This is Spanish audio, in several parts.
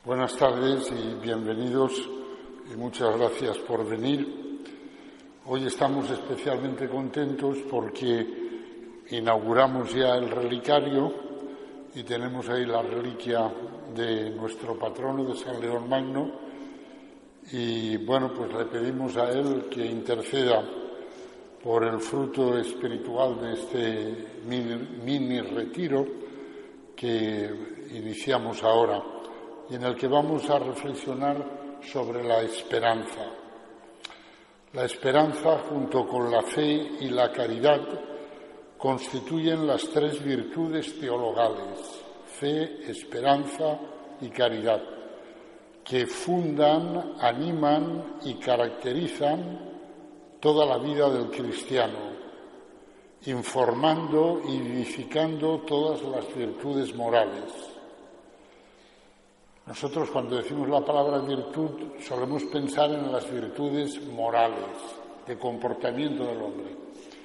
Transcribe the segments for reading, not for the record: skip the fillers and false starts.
Buenas tardes y bienvenidos y muchas gracias por venir. Hoy estamos especialmente contentos porque inauguramos ya el relicario y tenemos ahí la reliquia de nuestro patrono, de San León Magno, y bueno, pues le pedimos a él que interceda por el fruto espiritual de este mini retiro que iniciamos ahora, y en el que vamos a reflexionar sobre la esperanza. La esperanza, junto con la fe y la caridad, constituyen las tres virtudes teologales: fe, esperanza y caridad, que fundan, animan y caracterizan toda la vida del cristiano, informando y vivificando todas las virtudes morales. Nosotros, cuando decimos la palabra virtud, solemos pensar en las virtudes morales, de comportamiento del hombre.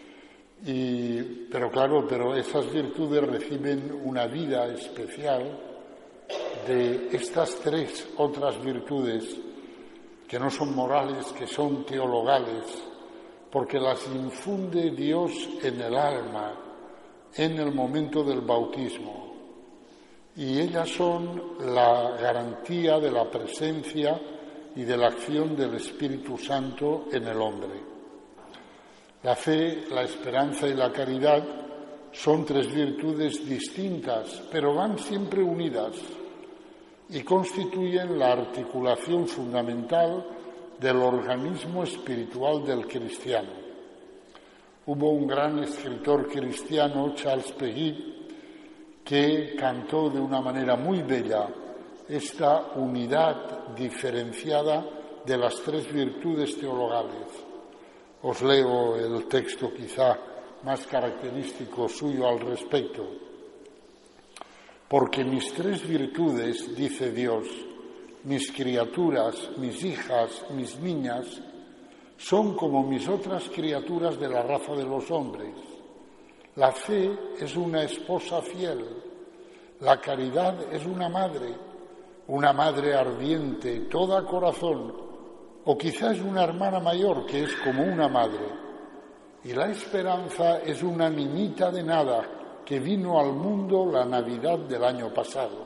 Pero esas virtudes reciben una vida especial de estas tres otras virtudes que no son morales, que son teologales, porque las infunde Dios en el alma, en el momento del bautismo. Y ellas son la garantía de la presencia y de la acción del Espíritu Santo en el hombre. La fe, la esperanza y la caridad son tres virtudes distintas, pero van siempre unidas y constituyen la articulación fundamental del organismo espiritual del cristiano. Hubo un gran escritor cristiano, Charles Péguy, que cantó de una manera muy bella esta unidad diferenciada de las tres virtudes teologales. Os leo el texto quizá más característico suyo al respecto. Porque mis tres virtudes, dice Dios, mis criaturas, mis hijas, mis niñas, son como mis otras criaturas de la raza de los hombres. La fe es una esposa fiel, la caridad es una madre ardiente, toda corazón, o quizás una hermana mayor que es como una madre, y la esperanza es una niñita de nada que vino al mundo la Navidad del año pasado.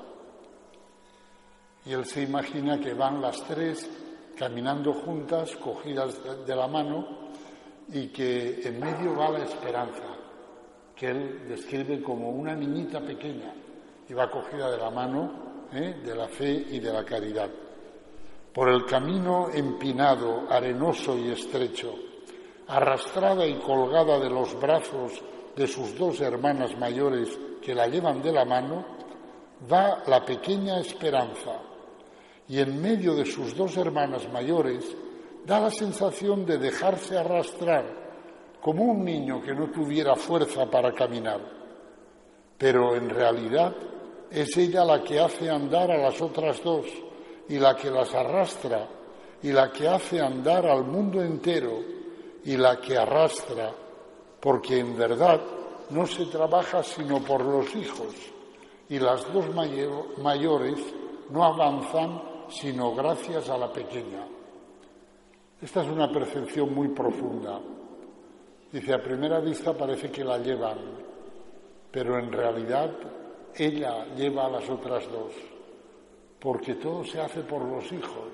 Y él se imagina que van las tres caminando juntas, cogidas de la mano, y que en medio va la esperanza, que él describe como una niñita pequeña, y va cogida de la mano de la fe y de la caridad. Por el camino empinado, arenoso y estrecho, arrastrada y colgada de los brazos de sus dos hermanas mayores que la llevan de la mano, va la pequeña esperanza, y en medio de sus dos hermanas mayores da la sensación de dejarse arrastrar, como un niño que no tuviera fuerza para caminar. Pero en realidad es ella la que hace andar a las otras dos y la que las arrastra y la que hace andar al mundo entero y la que arrastra, porque en verdad no se trabaja sino por los hijos y las dos mayores no avanzan sino gracias a la pequeña. Esta es una percepción muy profunda. Dice, a primera vista parece que la llevan, pero en realidad ella lleva a las otras dos, porque todo se hace por los hijos.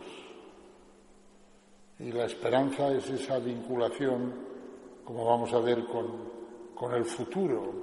Y la esperanza es esa vinculación, como vamos a ver, con el futuro.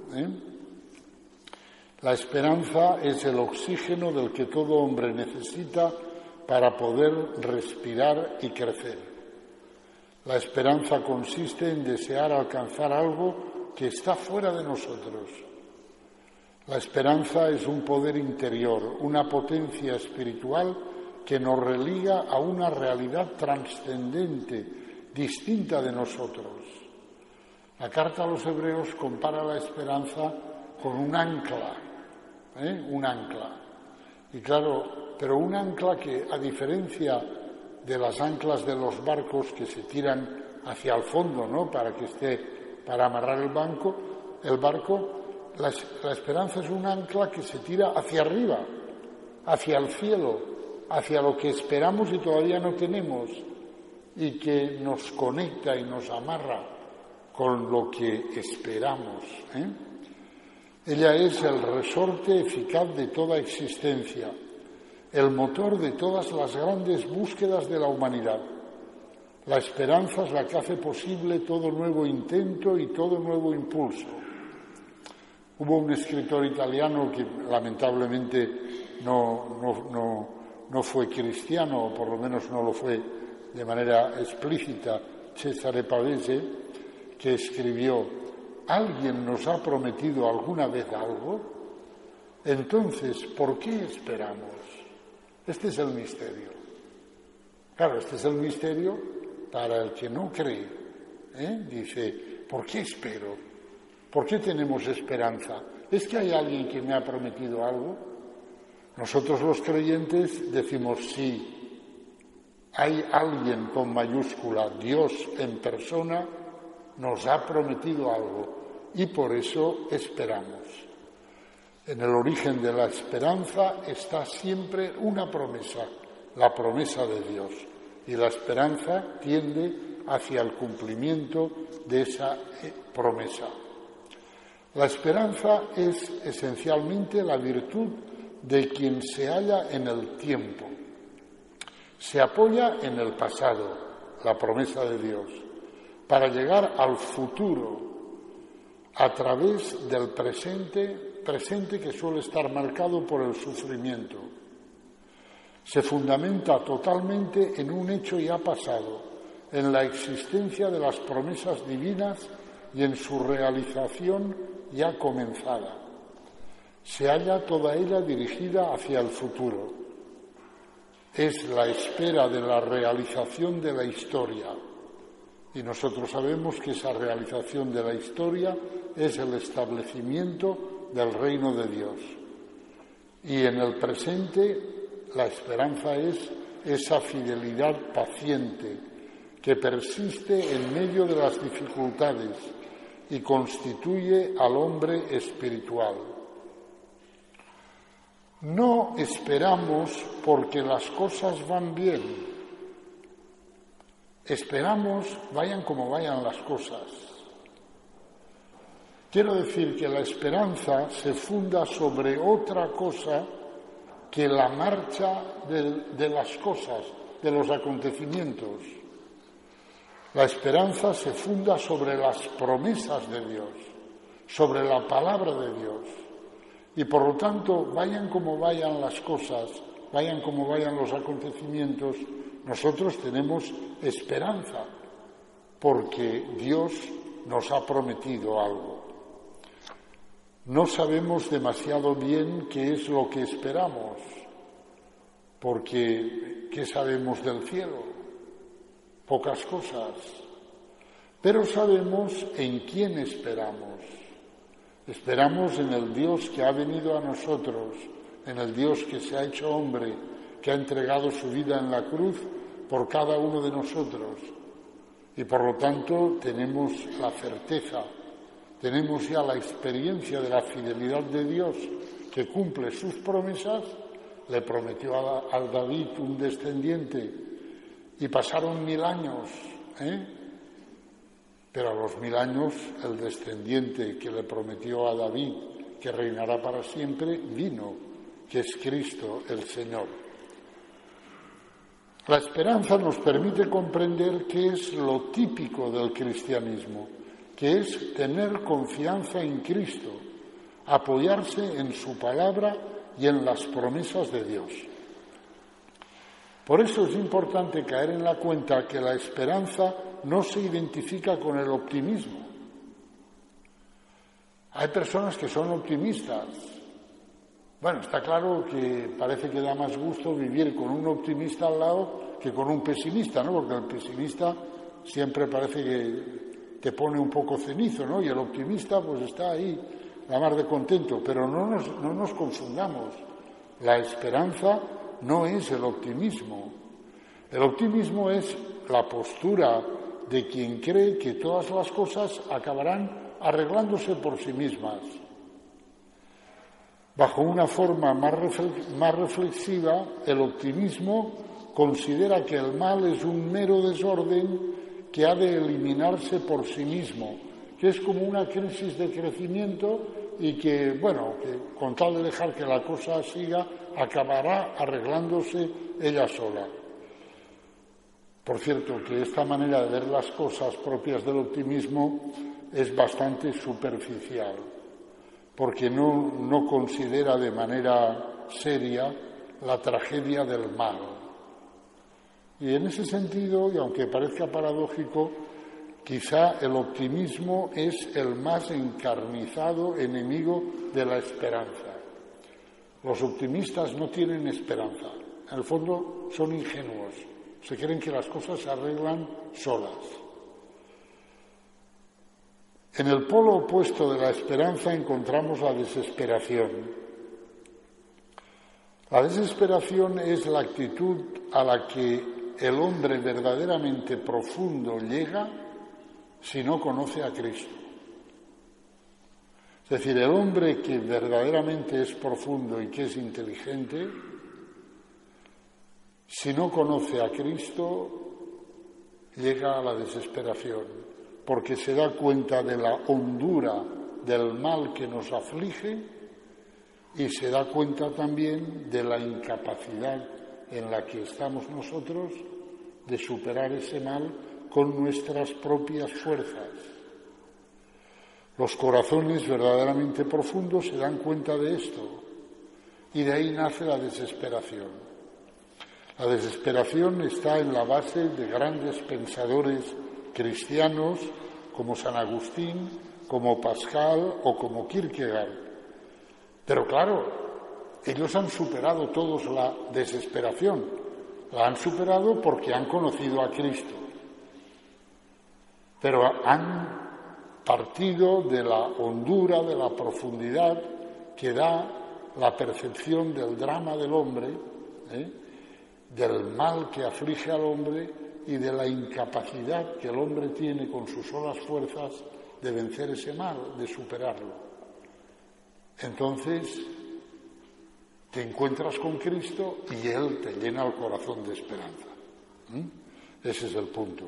La esperanza es el oxígeno del que todo hombre necesita para poder respirar y crecer. La esperanza consiste en desear alcanzar algo que está fuera de nosotros. La esperanza es un poder interior, una potencia espiritual que nos religa a una realidad trascendente, distinta de nosotros. La carta a los Hebreos compara la esperanza con un ancla, un ancla. Y claro, pero un ancla que, a diferencia de las anclas de los barcos que se tiran hacia el fondo, ¿no?, para amarrar el barco, la esperanza es un ancla que se tira hacia arriba, hacia el cielo, hacia lo que esperamos y todavía no tenemos, y que nos conecta y nos amarra con lo que esperamos. Ella es el resorte eficaz de toda existencia, el motor de todas las grandes búsquedas de la humanidad. La esperanza es la que hace posible todo nuevo intento y todo nuevo impulso. Hubo un escritor italiano que lamentablemente no fue cristiano, o por lo menos no lo fue de manera explícita, Cesare Pavese, que escribió: ¿alguien nos ha prometido alguna vez algo? Entonces, ¿por qué esperamos? Este es el misterio. Claro, este es el misterio para el que no cree. Dice, ¿por qué espero? ¿Por qué tenemos esperanza? ¿Es que hay alguien que me ha prometido algo? Nosotros los creyentes decimos sí. Hay alguien con mayúscula, Dios en persona, nos ha prometido algo y por eso esperamos. En el origen de la esperanza está siempre una promesa, la promesa de Dios. Y la esperanza tiende hacia el cumplimiento de esa promesa. La esperanza es esencialmente la virtud de quien se halla en el tiempo. Se apoya en el pasado, la promesa de Dios, para llegar al futuro a través del presente que suele estar marcado por el sufrimiento. Se fundamenta totalmente en un hecho ya pasado, en la existencia de las promesas divinas y en su realización ya comenzada. Se halla toda ella dirigida hacia el futuro. Es la espera de la realización de la historia. Y nosotros sabemos que esa realización de la historia es el establecimiento del reino de Dios. Y en el presente la esperanza es esa fidelidad paciente que persiste en medio de las dificultades y constituye al hombre espiritual. No esperamos porque las cosas van bien. Esperamos vayan como vayan las cosas. Quiero decir que la esperanza se funda sobre otra cosa que la marcha de las cosas, de los acontecimientos. La esperanza se funda sobre las promesas de Dios, sobre la palabra de Dios. Y por lo tanto, vayan como vayan las cosas, vayan como vayan los acontecimientos, nosotros tenemos esperanza, porque Dios nos ha prometido algo. No sabemos demasiado bien qué es lo que esperamos, porque ¿qué sabemos del cielo? Pocas cosas. Pero sabemos en quién esperamos. Esperamos en el Dios que ha venido a nosotros, en el Dios que se ha hecho hombre, que ha entregado su vida en la cruz por cada uno de nosotros. Y por lo tanto tenemos la certeza, tenemos ya la experiencia de la fidelidad de Dios que cumple sus promesas. Le prometió a David un descendiente y pasaron 1000 años, pero a los 1000 años el descendiente que le prometió a David que reinará para siempre vino, que es Cristo el Señor. La esperanza nos permite comprender qué es lo típico del cristianismo, que es tener confianza en Cristo, apoyarse en su palabra y en las promesas de Dios. Por eso es importante caer en la cuenta que la esperanza no se identifica con el optimismo. Hay personas que son optimistas. Bueno, está claro que parece que da más gusto vivir con un optimista al lado que con un pesimista, ¿no? Porque el pesimista siempre parece que te pone un poco cenizo, ¿no? Y el optimista pues está ahí, la mar de contento. Pero no nos confundamos. La esperanza no es el optimismo. El optimismo es la postura de quien cree que todas las cosas acabarán arreglándose por sí mismas. Bajo una forma más reflexiva, el optimismo considera que el mal es un mero desorden que ha de eliminarse por sí mismo, que es como una crisis de crecimiento y que, bueno, que con tal de dejar que la cosa siga, acabará arreglándose ella sola. Por cierto, que esta manera de ver las cosas propias del optimismo es bastante superficial, porque no considera de manera seria la tragedia del mal. Y en ese sentido, y aunque parezca paradójico, quizá el optimismo es el más encarnizado enemigo de la esperanza. Los optimistas no tienen esperanza, en el fondo son ingenuos, se creen que las cosas se arreglan solas. En el polo opuesto de la esperanza encontramos la desesperación. La desesperación es la actitud a la que el hombre verdaderamente profundo llega si no conoce a Cristo. Es decir, el hombre que verdaderamente es profundo y que es inteligente, si no conoce a Cristo, llega a la desesperación, porque se da cuenta de la hondura del mal que nos aflige y se da cuenta también de la incapacidad en la que estamos nosotros de superar ese mal con nuestras propias fuerzas. Los corazones verdaderamente profundos se dan cuenta de esto y de ahí nace la desesperación. La desesperación está en la base de grandes pensadores cristianos como San Agustín, como Pascal o como Kierkegaard. Pero claro, ellos han superado todos la desesperación. La han superado porque han conocido a Cristo. Pero han partido de la hondura, de la profundidad que da la percepción del drama del hombre, del mal que aflige al hombre y de la incapacidad que el hombre tiene con sus solas fuerzas de vencer ese mal, de superarlo. Entonces te encuentras con Cristo y Él te llena el corazón de esperanza. Ese es el punto.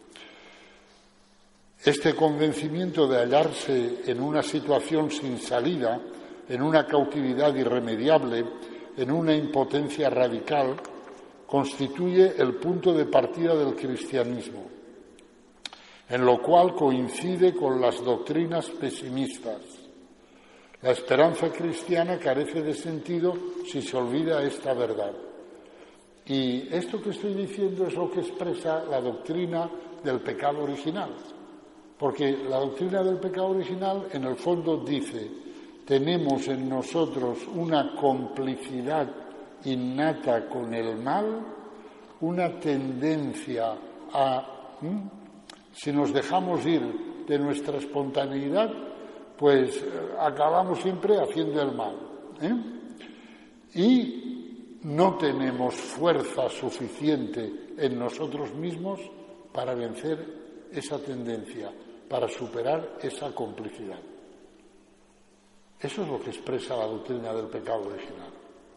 Este convencimiento de hallarse en una situación sin salida, en una cautividad irremediable, en una impotencia radical, constituye el punto de partida del cristianismo, en lo cual coincide con las doctrinas pesimistas. La esperanza cristiana carece de sentido si se olvida esta verdad. Y esto que estoy diciendo es lo que expresa la doctrina del pecado original. Porque la doctrina del pecado original, en el fondo, dice: tenemos en nosotros una complicidad innata con el mal, una tendencia a, si nos dejamos ir de nuestra espontaneidad, pues acabamos siempre haciendo el mal. Y no tenemos fuerza suficiente en nosotros mismos para vencer esa tendencia, para superar esa complicidad. Eso es lo que expresa la doctrina del pecado original.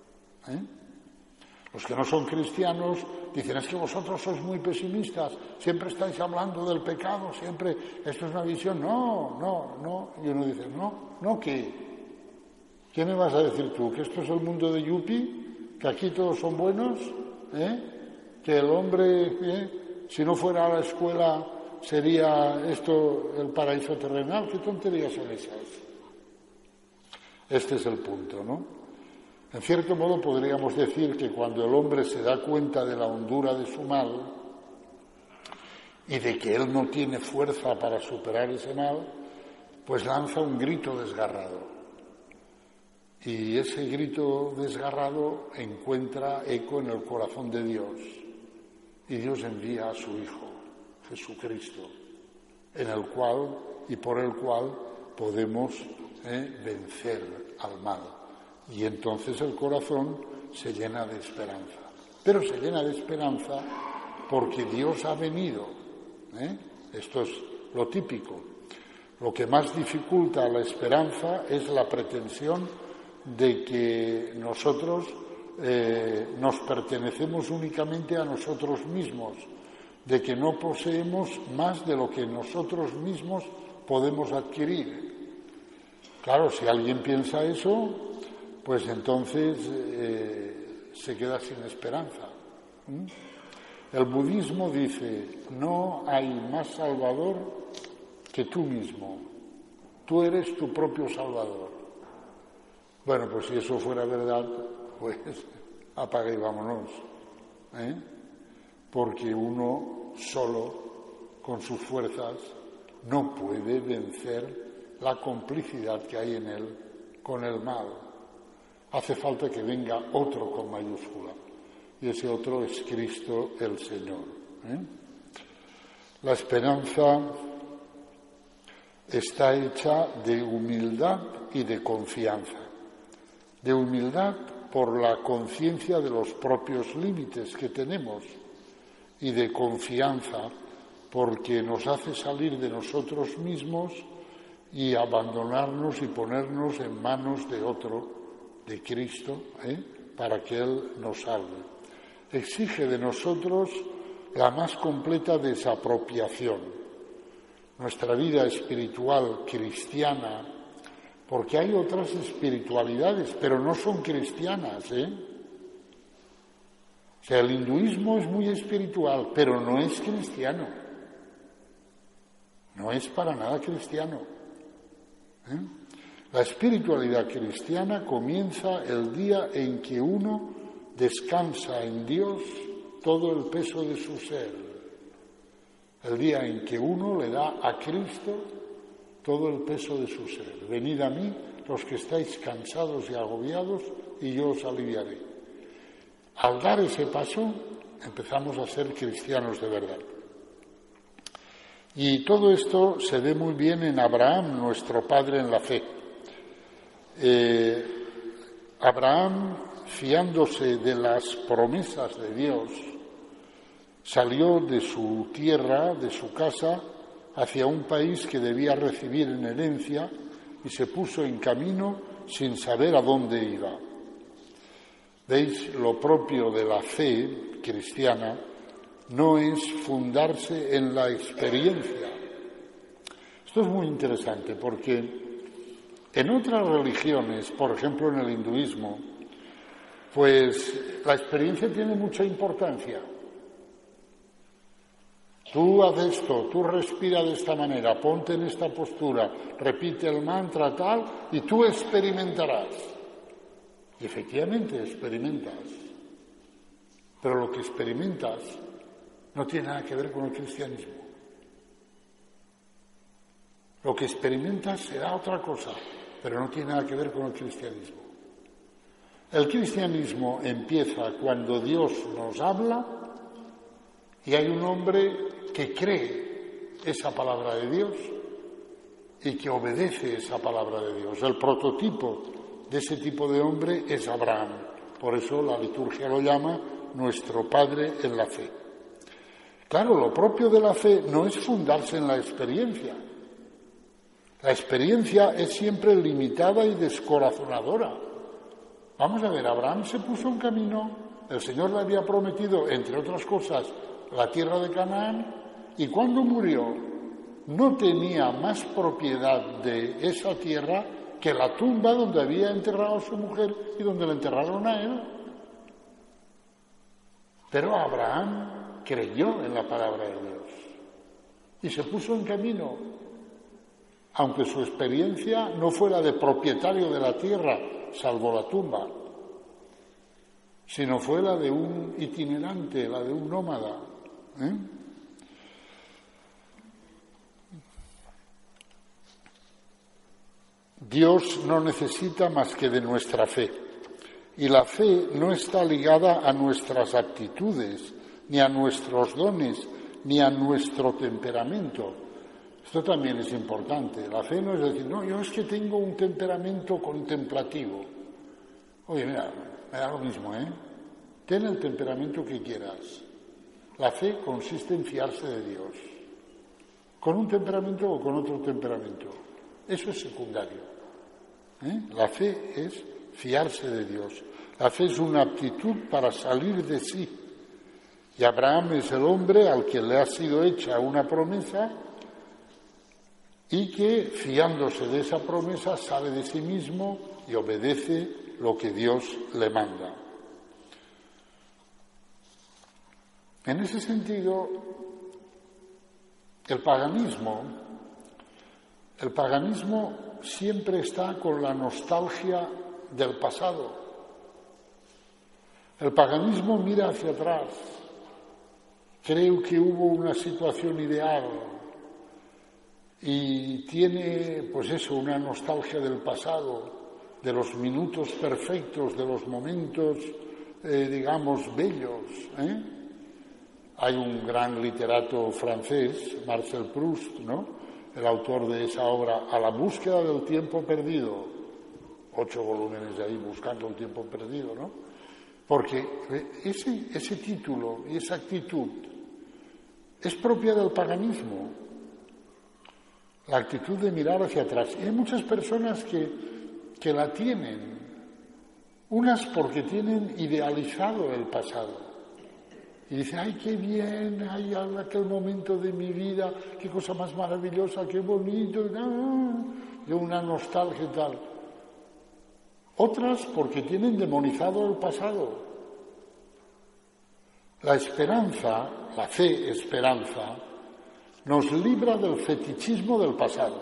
Los que no son cristianos dicen: es que vosotros sois muy pesimistas, siempre estáis hablando del pecado, siempre esto es una visión. No. Y uno dice: no, ¿qué? ¿Qué me vas a decir tú? ¿Que esto es el mundo de Yupi? ¿Que aquí todos son buenos? ¿Que el hombre, si no fuera a la escuela, sería esto el paraíso terrenal? ¿Qué tonterías son esas? Este es el punto, ¿no? En cierto modo podríamos decir que cuando el hombre se da cuenta de la hondura de su mal y de que él no tiene fuerza para superar ese mal, pues lanza un grito desgarrado. Y ese grito desgarrado encuentra eco en el corazón de Dios. Y Dios envía a su Hijo, Jesucristo, en el cual y por el cual podemos vencer al mal. Y entonces el corazón se llena de esperanza. Pero se llena de esperanza porque Dios ha venido. Esto es lo típico. Lo que más dificulta la esperanza es la pretensión de que nosotros nos pertenecemos únicamente a nosotros mismos, de que no poseemos más de lo que nosotros mismos podemos adquirir. Claro, si alguien piensa eso, pues entonces se queda sin esperanza. El budismo dice, no hay más salvador que tú mismo. Tú eres tu propio salvador. Bueno, pues si eso fuera verdad, pues apaga y vámonos. Porque uno solo, con sus fuerzas, no puede vencer la complicidad que hay en él con el mal. Hace falta que venga otro con mayúscula, y ese otro es Cristo el Señor. La esperanza está hecha de humildad y de confianza. De humildad por la conciencia de los propios límites que tenemos, y de confianza porque nos hace salir de nosotros mismos y abandonarnos y ponernos en manos de otro, de Cristo, para que Él nos salve. Exige de nosotros la más completa desapropiación. Nuestra vida espiritual cristiana, porque hay otras espiritualidades, pero no son cristianas, O sea, el hinduismo es muy espiritual, pero no es cristiano. No es para nada cristiano. La espiritualidad cristiana comienza el día en que uno descansa en Dios todo el peso de su ser. El día en que uno le da a Cristo todo el peso de su ser. Venid a mí, los que estáis cansados y agobiados, y yo os aliviaré. Al dar ese paso, empezamos a ser cristianos de verdad. Y todo esto se ve muy bien en Abraham, nuestro padre en la fe. Abraham, fiándose de las promesas de Dios, salió de su tierra, de su casa, hacia un país que debía recibir en herencia y se puso en camino sin saber a dónde iba. ¿Veis? Lo propio de la fe cristiana no es fundarse en la experiencia. Esto es muy interesante porque en otras religiones, por ejemplo en el hinduismo, pues la experiencia tiene mucha importancia. Tú haz esto, tú respira de esta manera, ponte en esta postura, repite el mantra tal y tú experimentarás. Y efectivamente experimentas, pero lo que experimentas no tiene nada que ver con el cristianismo. Lo que experimentas será otra cosa, pero no tiene nada que ver con el cristianismo. El cristianismo empieza cuando Dios nos habla y hay un hombre que cree esa palabra de Dios y que obedece esa palabra de Dios. El prototipo de ese tipo de hombre es Abraham. Por eso la liturgia lo llama nuestro Padre en la fe. Claro, lo propio de la fe no es fundarse en la experiencia. La experiencia es siempre limitada y descorazonadora. Vamos a ver, Abraham se puso en camino, el Señor le había prometido, entre otras cosas, la tierra de Canaán, y cuando murió no tenía más propiedad de esa tierra que la tumba donde había enterrado a su mujer y donde le enterraron a él. Pero Abraham creyó en la palabra de Dios y se puso en camino, aunque su experiencia no fuera de propietario de la tierra, salvo la tumba, sino fue la de un itinerante, la de un nómada. Dios no necesita más que de nuestra fe, y la fe no está ligada a nuestras actitudes, ni a nuestros dones, ni a nuestro temperamento. Esto también es importante. La fe no es decir, no, yo es que tengo un temperamento contemplativo. Oye, mira, me da lo mismo, Ten el temperamento que quieras. La fe consiste en fiarse de Dios, con un temperamento o con otro temperamento. Eso es secundario. La fe es fiarse de Dios. La fe es una aptitud para salir de sí. Y Abraham es el hombre al que le ha sido hecha una promesa y que, fiándose de esa promesa, sale de sí mismo y obedece lo que Dios le manda. En ese sentido, el paganismo siempre está con la nostalgia del pasado. El paganismo mira hacia atrás. Creo que hubo una situación ideal y tiene, pues eso, una nostalgia del pasado, de los minutos perfectos, de los momentos, digamos, bellos. Hay un gran literato francés, Marcel Proust, ¿no?, el autor de esa obra, A la búsqueda del tiempo perdido, 8 volúmenes de ahí, buscando el tiempo perdido, ¿no? Porque ese título y esa actitud es propia del paganismo, la actitud de mirar hacia atrás. Y hay muchas personas que la tienen, unas porque tienen idealizado el pasado. Y dicen, ¡ay, qué bien! ¡Ay, aquel momento de mi vida! ¡Qué cosa más maravillosa! ¡Qué bonito! De una nostalgia y tal. Otras porque tienen demonizado el pasado. La esperanza, la fe esperanza, nos libra del fetichismo del pasado.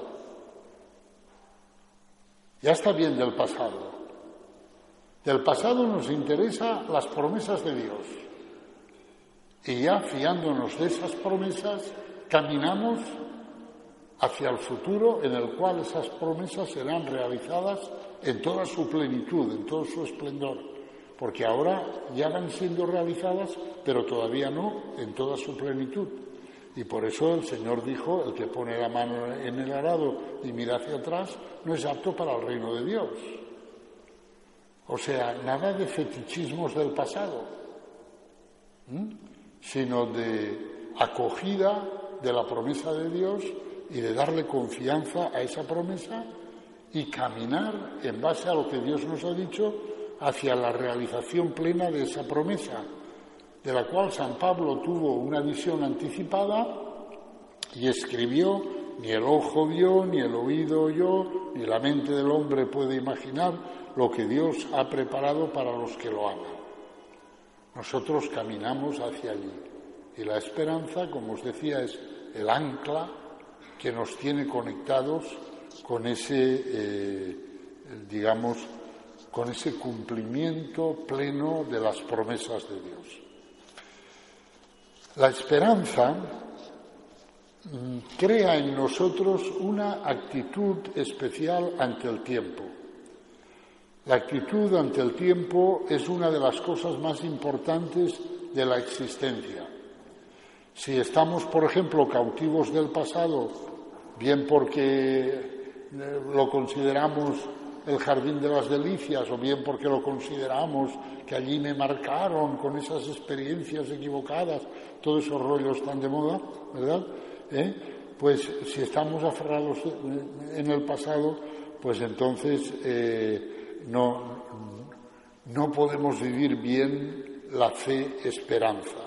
Ya está bien del pasado. Del pasado nos interesan las promesas de Dios. Y ya fiándonos de esas promesas, caminamos hacia el futuro en el cual esas promesas serán realizadas en toda su plenitud, en todo su esplendor. Porque ahora ya van siendo realizadas, pero todavía no en toda su plenitud. Y por eso el Señor dijo, el que pone la mano en el arado y mira hacia atrás, no es apto para el reino de Dios. O sea, nada de fetichismos del pasado, sino de acogida de la promesa de Dios y de darle confianza a esa promesa y caminar en base a lo que Dios nos ha dicho hacia la realización plena de esa promesa, de la cual San Pablo tuvo una visión anticipada y escribió: ni el ojo vio, ni el oído oyó, ni la mente del hombre puede imaginar lo que Dios ha preparado para los que lo aman. Nosotros caminamos hacia allí. Y la esperanza, como os decía, es el ancla que nos tiene conectados con ese, con ese cumplimiento pleno de las promesas de Dios. La esperanza crea en nosotros una actitud especial ante el tiempo. La actitud ante el tiempo es una de las cosas más importantes de la existencia. Si estamos, por ejemplo, cautivos del pasado, bien porque lo consideramos el jardín de las delicias, o bien porque lo consideramos que allí me marcaron con esas experiencias equivocadas, todos esos rollos tan de moda, ¿verdad? Pues si estamos aferrados en el pasado, pues entonces no podemos vivir bien la fe esperanza.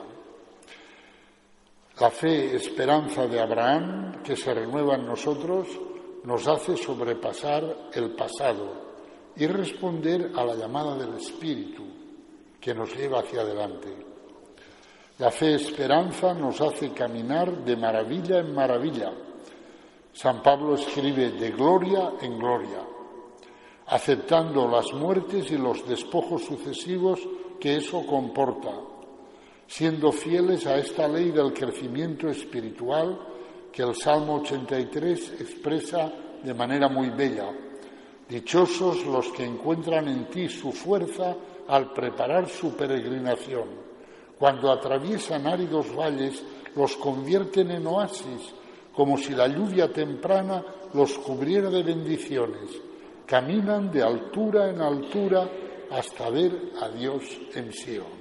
La fe esperanza de Abraham, que se renueva en nosotros, nos hace sobrepasar el pasado y responder a la llamada del Espíritu que nos lleva hacia adelante. La fe esperanza nos hace caminar de maravilla en maravilla. San Pablo escribe de gloria en gloria, aceptando las muertes y los despojos sucesivos que eso comporta, siendo fieles a esta ley del crecimiento espiritual que el Salmo 83 expresa de manera muy bella. Dichosos los que encuentran en ti su fuerza al preparar su peregrinación. Cuando atraviesan áridos valles, los convierten en oasis, como si la lluvia temprana los cubriera de bendiciones. Caminan de altura en altura hasta ver a Dios en Sion.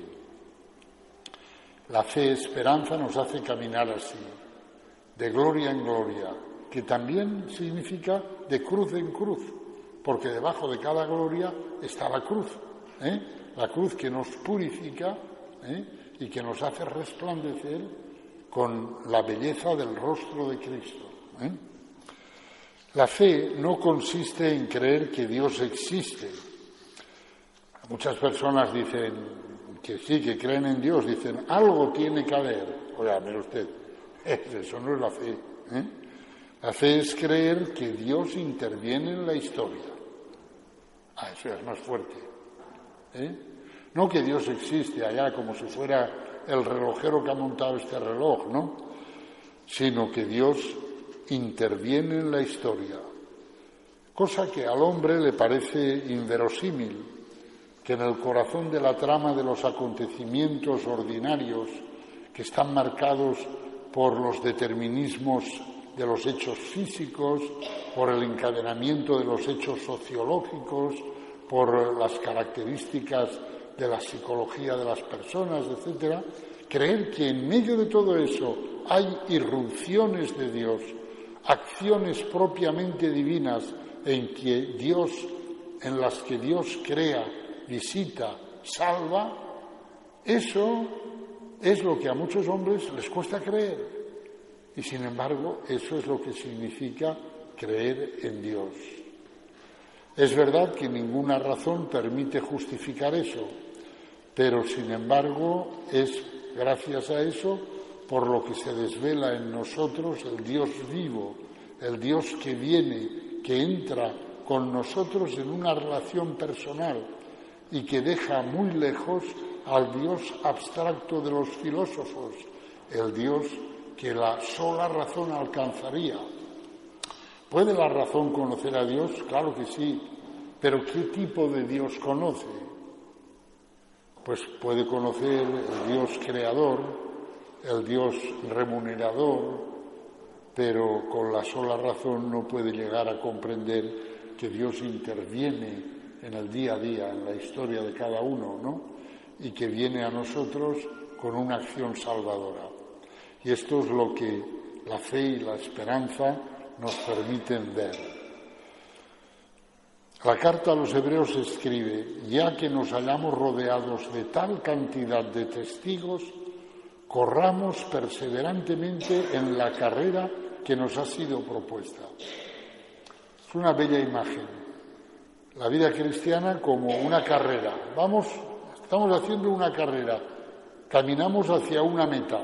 La fe esperanza nos hace caminar así, de gloria en gloria, que también significa de cruz en cruz, porque debajo de cada gloria está la cruz, la cruz que nos purifica y que nos hace resplandecer con la belleza del rostro de Cristo. La fe no consiste en creer que Dios existe. Muchas personas dicen que sí, que creen en Dios, dicen, algo tiene que haber. Oiga, mire usted, eso no es la fe. La fe es creer que Dios interviene en la historia. Eso es más fuerte. No que Dios existe allá como si fuera el relojero que ha montado este reloj, ¿no? Sino que Dios interviene en la historia. Cosa que al hombre le parece inverosímil, que en el corazón de la trama de los acontecimientos ordinarios que están marcados por los determinismos de los hechos físicos, por el encadenamiento de los hechos sociológicos, por las características de la psicología de las personas, etcétera, creer que en medio de todo eso hay irrupciones de Dios, acciones propiamente divinas en las que Dios crea, visita, salva, eso es lo que a muchos hombres les cuesta creer. Y sin embargo, eso es lo que significa creer en Dios. Es verdad que ninguna razón permite justificar eso, pero sin embargo es gracias a eso por lo que se desvela en nosotros el Dios vivo, el Dios que viene, que entra con nosotros en una relación personal y que deja muy lejos al Dios abstracto de los filósofos, el Dios que la sola razón alcanzaría. ¿Puede la razón conocer a Dios? Claro que sí, pero ¿qué tipo de Dios conoce? Pues puede conocer el Dios creador, el Dios remunerador, pero con la sola razón no puede llegar a comprender que Dios interviene en el día a día, en la historia de cada uno, ¿no? Y que viene a nosotros con una acción salvadora. Y esto es lo que la fe y la esperanza nos permiten ver. La carta a los Hebreos escribe, ya que nos hallamos rodeados de tal cantidad de testigos, corramos perseverantemente en la carrera que nos ha sido propuesta. Es una bella imagen. La vida cristiana como una carrera. Estamos haciendo una carrera, caminamos hacia una meta.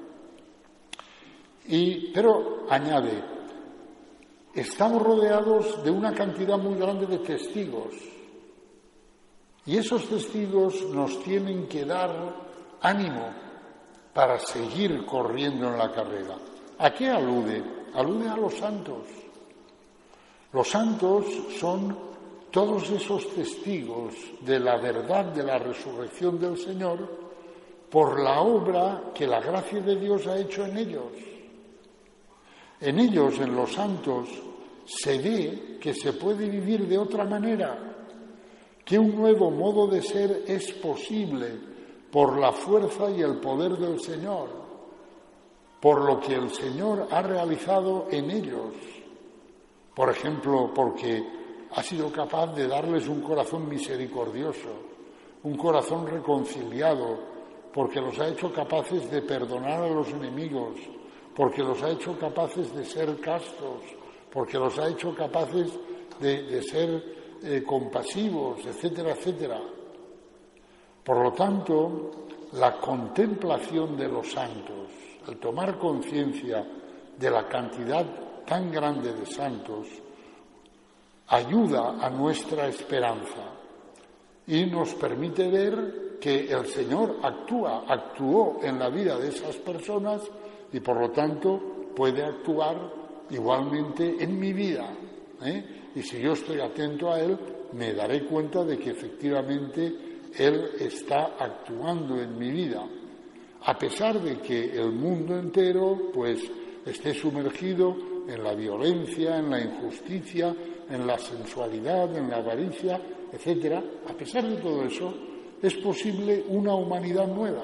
Pero añade, estamos rodeados de una cantidad muy grande de testigos. Y esos testigos nos tienen que dar ánimo para seguir corriendo en la carrera. ¿A qué alude? Alude a los santos. Los santos son todos esos testigos de la verdad de la resurrección del Señor por la obra que la gracia de Dios ha hecho en ellos. En ellos, en los santos, se ve que se puede vivir de otra manera, que un nuevo modo de ser es posible por la fuerza y el poder del Señor, por lo que el Señor ha realizado en ellos. Por ejemplo, porque ha sido capaz de darles un corazón misericordioso, un corazón reconciliado, porque los ha hecho capaces de perdonar a los enemigos, porque los ha hecho capaces de ser castos, porque los ha hecho capaces de ser compasivos, etcétera, etcétera. Por lo tanto, la contemplación de los santos, el tomar conciencia de la cantidad tan grande de santos, ayuda a nuestra esperanza y nos permite ver que el Señor actuó en la vida de esas personas y por lo tanto puede actuar igualmente en mi vida. Y si yo estoy atento a Él, me daré cuenta de que efectivamente Él está actuando en mi vida, a pesar de que el mundo entero pues esté sumergido en la violencia, en la injusticia, en la sensualidad, en la avaricia, etcétera. A pesar de todo eso, es posible una humanidad nueva.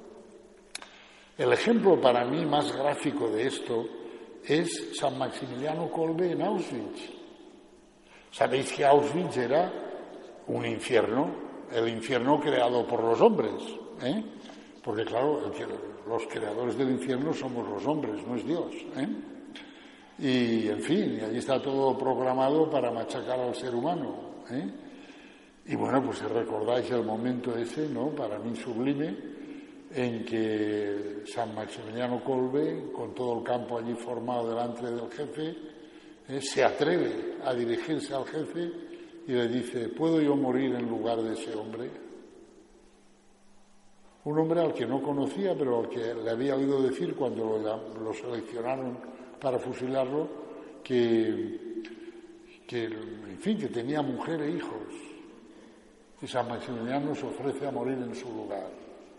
El ejemplo para mí más gráfico de esto es San Maximiliano Kolbe en Auschwitz. Sabéis que Auschwitz era un infierno, el infierno creado por los hombres, ¿eh? Porque claro, los creadores del infierno somos los hombres, no es Dios, ¿eh? Y en fin, allí está todo programado para machacar al ser humano, ¿eh? Y bueno, pues recordáis el momento ese, ¿no?, para mí sublime, en que San Maximiliano Kolbe, con todo el campo allí formado delante del jefe, se atreve a dirigirse al jefe y le dice: ¿puedo yo morir en lugar de ese hombre? Un hombre al que no conocía, pero al que le había oído decir cuando lo seleccionaron para fusilarlo, que en fin, que tenía mujer e hijos. Y San Maximiliano se ofrece a morir en su lugar.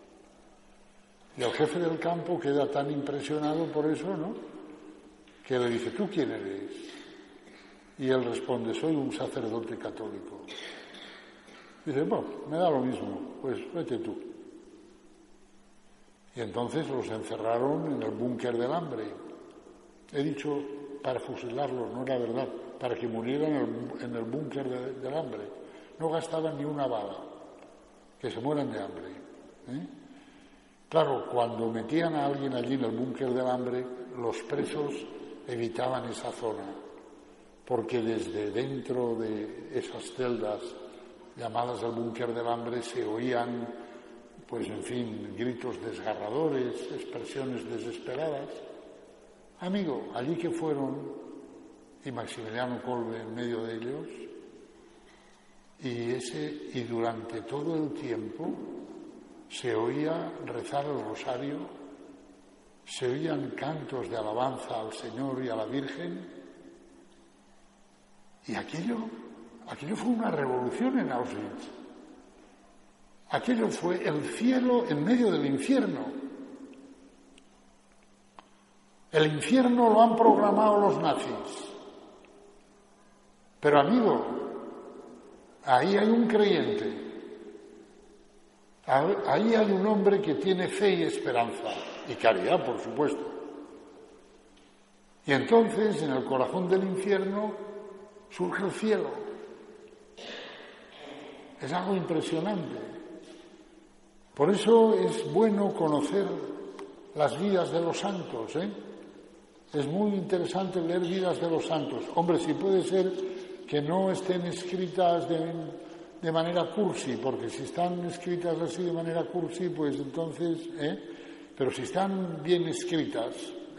Y el jefe del campo queda tan impresionado por eso, ¿no?, que le dice: ¿tú quién eres? Y él responde: soy un sacerdote católico. Dice: bueno, me da lo mismo, pues vete tú. Y entonces los encerraron en el búnker del hambre. He dicho para fusilarlos, no era verdad, para que murieran en el búnker del hambre. No gastaban ni una bala, que se mueran de hambre, ¿eh? Claro, cuando metían a alguien allí en el búnker del hambre, los presos evitaban esa zona, porque desde dentro de esas celdas llamadas el búnker del hambre se oían, pues en fin, gritos desgarradores, expresiones desesperadas. Amigo, allí que fueron, y Maximiliano Kolbe en medio de ellos, y durante todo el tiempo se oía rezar el rosario, se oían cantos de alabanza al Señor y a la Virgen, y aquello fue una revolución en Auschwitz. Aquello fue el cielo en medio del infierno. El infierno lo han programado los nazis. Pero amigo, ahí hay un creyente. Ahí hay un hombre que tiene fe y esperanza, y caridad, por supuesto. Y entonces, en el corazón del infierno, surge el cielo. Es algo impresionante. Por eso es bueno conocer las vidas de los santos, ¿eh? Es muy interesante leer vidas de los santos. Hombre, si puede ser que no estén escritas de manera cursi, porque si están escritas así de manera cursi, pues entonces, pero si están bien escritas,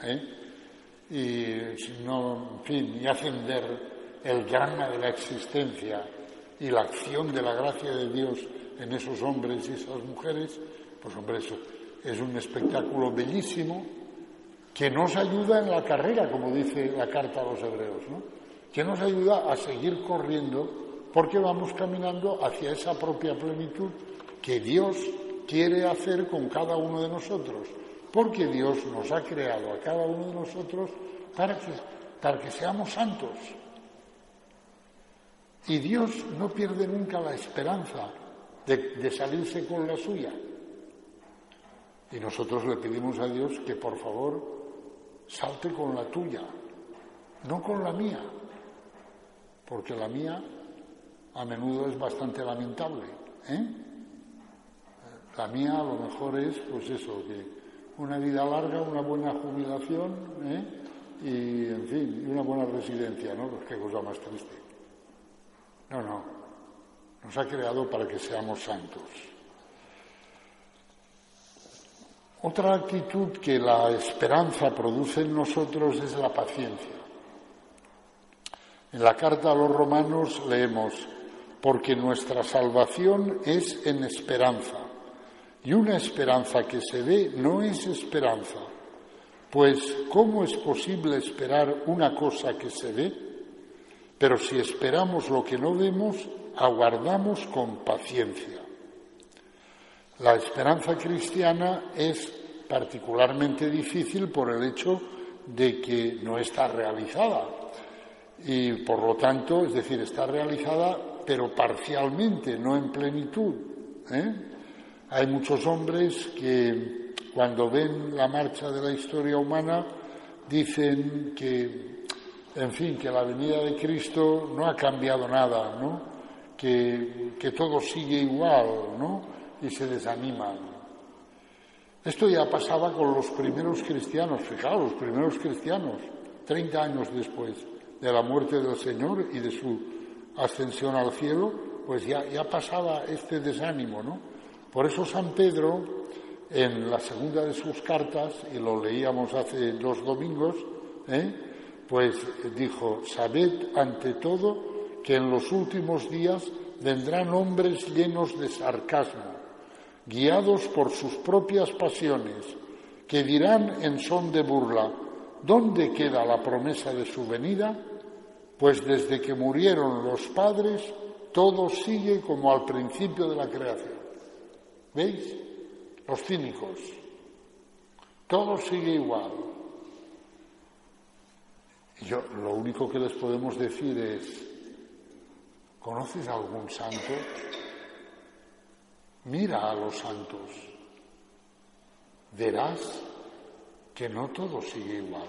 y si no, en fin, y hacen ver el drama de la existencia y la acción de la gracia de Dios en esos hombres y esas mujeres, pues hombre, eso es un espectáculo bellísimo que nos ayuda en la carrera, como dice la carta a los hebreos, ¿no?, que nos ayuda a seguir corriendo, porque vamos caminando hacia esa propia plenitud que Dios quiere hacer con cada uno de nosotros, porque Dios nos ha creado a cada uno de nosotros para que seamos santos. Y Dios no pierde nunca la esperanza de salirse con la suya. Y nosotros le pedimos a Dios que por favor salte con la tuya, no con la mía, porque la mía a menudo es bastante lamentable, ¿eh? La mía a lo mejor es, pues eso, que una vida larga, una buena jubilación, y en fin, y una buena residencia, ¿no? Pues qué cosa más triste. No, nos ha creado para que seamos santos. Otra actitud que la esperanza produce en nosotros es la paciencia. En la carta a los Romanos leemos: porque nuestra salvación es en esperanza, y una esperanza que se ve no es esperanza, pues ¿cómo es posible esperar una cosa que se ve? Pero si esperamos lo que no vemos, aguardamos con paciencia. La esperanza cristiana es particularmente difícil por el hecho de que no está realizada. Y por lo tanto, es decir, está realizada pero parcialmente, no en plenitud, Hay muchos hombres que cuando ven la marcha de la historia humana dicen que en fin, que la venida de Cristo no ha cambiado nada, ¿no? Que todo sigue igual, ¿no? Y se desaniman. Esto ya pasaba con los primeros cristianos, fijaos, los primeros cristianos, 30 años después de la muerte del Señor y de su ascensión al cielo, pues ya pasaba este desánimo, ¿no? Por eso San Pedro, en la segunda de sus cartas, y lo leíamos hace 2 domingos, pues dijo: sabed ante todo que en los últimos días vendrán hombres llenos de sarcasmo, guiados por sus propias pasiones, que dirán en son de burla: ¿dónde queda la promesa de su venida? Pues desde que murieron los padres, todo sigue como al principio de la creación. ¿Veis? Los cínicos. Todo sigue igual. Lo único que les podemos decir es: ¿conoces a algún santo? Mira a los santos. Verás que no todo sigue igual.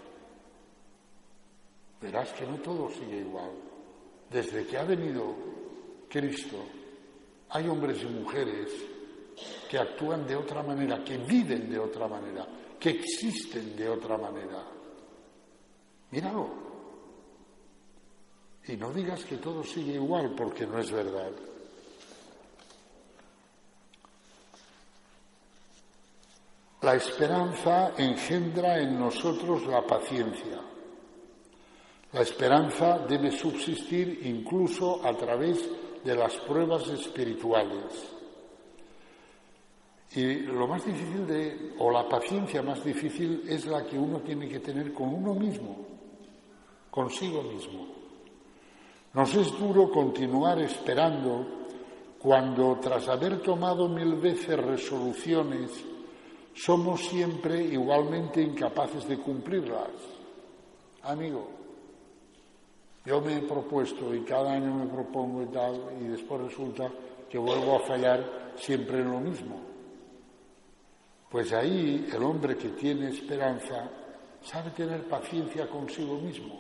Verás que no todo sigue igual. Desde que ha venido Cristo, hay hombres y mujeres que actúan de otra manera, que viven de otra manera, que existen de otra manera. Míralo. Y no digas que todo sigue igual, porque no es verdad. La esperanza engendra en nosotros la paciencia. La esperanza debe subsistir incluso a través de las pruebas espirituales. Y lo más difícil o la paciencia más difícil es la que uno tiene que tener con uno mismo, consigo mismo. Nos es duro continuar esperando cuando, tras haber tomado 1000 veces resoluciones, somos siempre igualmente incapaces de cumplirlas. Amigo, yo me he propuesto y cada año me propongo y tal, y después resulta que vuelvo a fallar siempre en lo mismo. Pues ahí el hombre que tiene esperanza sabe tener paciencia consigo mismo.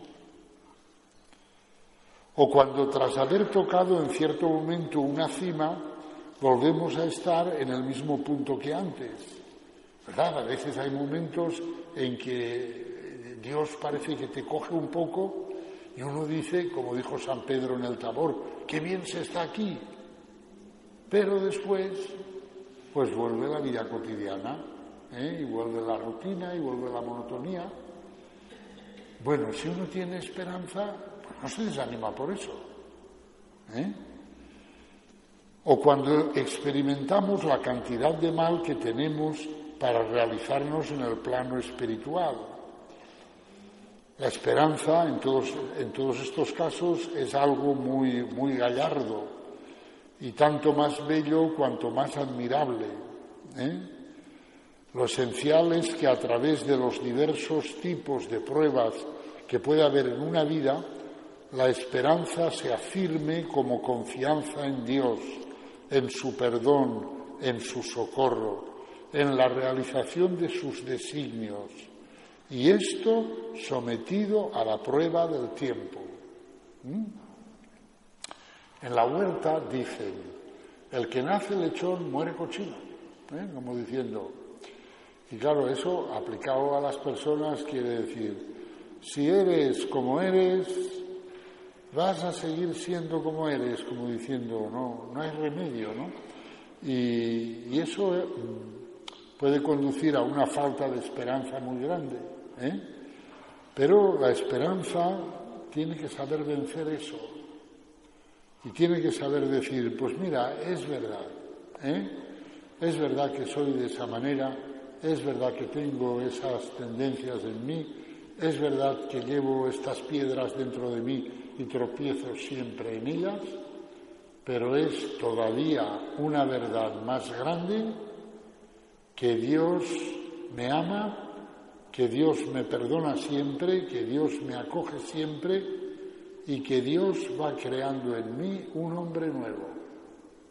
O cuando, tras haber tocado en cierto momento una cima, volvemos a estar en el mismo punto que antes. ¿Verdad? A veces hay momentos en que Dios parece que te coge un poco y uno dice, como dijo San Pedro en el Tabor: ¡qué bien se está aquí! Pero después, pues vuelve la vida cotidiana, y vuelve la rutina, y vuelve la monotonía. Bueno, si uno tiene esperanza, pues no se desanima por eso. O cuando experimentamos la cantidad de mal que tenemos para realizarnos en el plano espiritual. La esperanza, en todos estos casos, es algo muy, muy gallardo y tanto más bello cuanto más admirable. Lo esencial es que a través de los diversos tipos de pruebas que puede haber en una vida, la esperanza se afirme como confianza en Dios, en su perdón, en su socorro, en la realización de sus designios, y esto sometido a la prueba del tiempo. En la huerta dicen: el que nace lechón muere cochino, como diciendo. Y claro, eso aplicado a las personas quiere decir: si eres como eres, vas a seguir siendo como eres, como diciendo, no hay remedio, ¿no? Y eso puede conducir a una falta de esperanza muy grande, Pero la esperanza tiene que saber vencer eso y tiene que saber decir: pues mira, es verdad, es verdad que soy de esa manera, es verdad que tengo esas tendencias en mí, es verdad que llevo estas piedras dentro de mí y tropiezo siempre en ellas, pero es todavía una verdad más grande que Dios me ama, que Dios me perdona siempre, que Dios me acoge siempre y que Dios va creando en mí un hombre nuevo.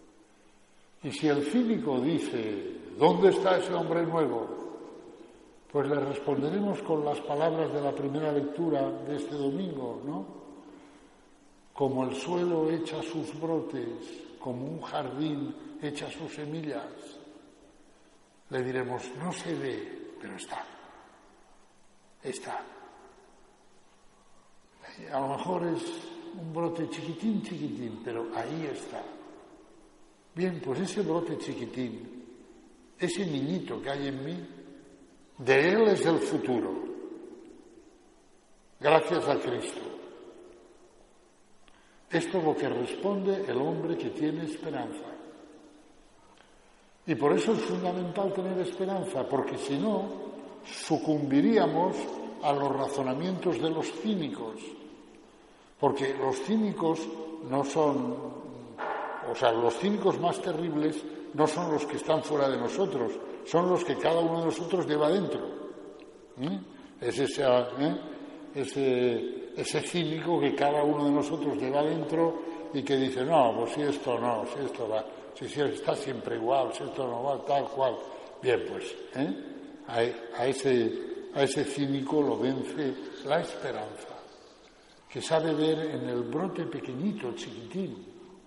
Y si el cínico dice: ¿dónde está ese hombre nuevo? Pues le responderemos con las palabras de la primera lectura de este domingo, ¿no? Como el suelo echa sus brotes, como un jardín echa sus semillas. Le diremos, no se ve, pero está. Está. A lo mejor es un brote chiquitín, pero ahí está. Bien, pues ese brote chiquitín, ese niñito que hay en mí, de él es el futuro, gracias a Cristo. Esto es lo que responde el hombre que tiene esperanza. Y por eso es fundamental tener esperanza, porque si no, sucumbiríamos a los razonamientos de los cínicos. Porque los cínicos no son, los cínicos más terribles no son los que están fuera de nosotros, son los que cada uno de nosotros lleva dentro. Es ese cínico que cada uno de nosotros lleva dentro y que dice, no, pues si esto no, si esto va, si está siempre igual, si esto no va, tal cual. Bien, pues, a ese cínico lo vence la esperanza, que sabe ver en el brote pequeñito, chiquitín,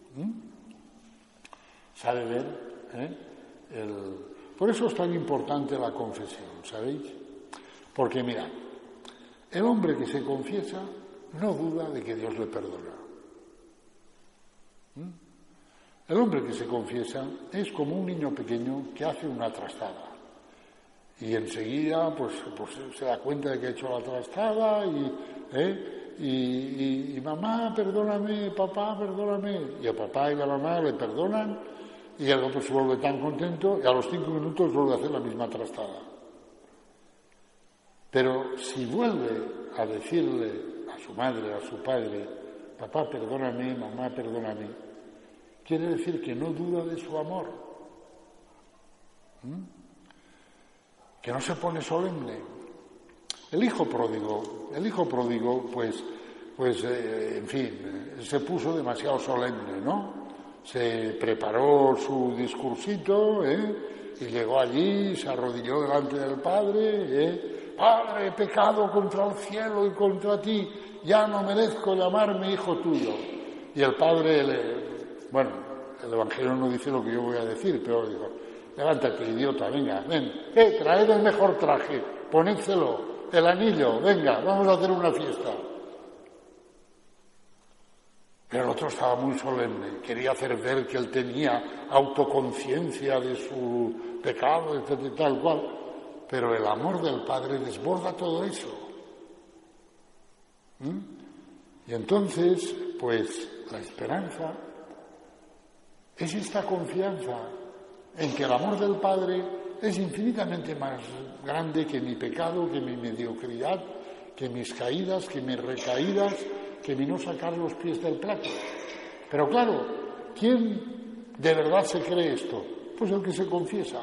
sabe ver, Por eso es tan importante la confesión, ¿sabéis? Porque mirad, el hombre que se confiesa no duda de que Dios le perdona. El hombre que se confiesa es como un niño pequeño que hace una trastada y enseguida pues se da cuenta de que ha hecho la trastada y mamá, perdóname, papá, perdóname, y el papá y la mamá le perdonan y el otro se vuelve tan contento y a los 5 minutos vuelve a hacer la misma trastada. Pero si vuelve a decirle a su madre, a su padre, papá, perdóname, mamá, perdóname, quiere decir que no duda de su amor, que no se pone solemne. El hijo pródigo, pues, en fin, se puso demasiado solemne, ¿no? Se preparó su discursito, y llegó allí, se arrodilló delante del padre, Padre, he pecado contra el cielo y contra ti, ya no merezco llamarme hijo tuyo. Y el padre, el Evangelio no dice lo que yo voy a decir, pero dijo, levántate, idiota, venga, ven, traed el mejor traje, ponédselo, el anillo, venga, vamos a hacer una fiesta. Pero el otro estaba muy solemne, quería hacer ver que él tenía autoconciencia de su pecado, etc., tal cual. Pero el amor del Padre desborda todo eso. Y entonces, pues, la esperanza es esta confianza en que el amor del Padre es infinitamente más grande que mi pecado, que mi mediocridad, que mis caídas, que mis recaídas, que mi no sacar los pies del plato. Pero claro, ¿quién de verdad se cree esto? Pues el que se confiesa.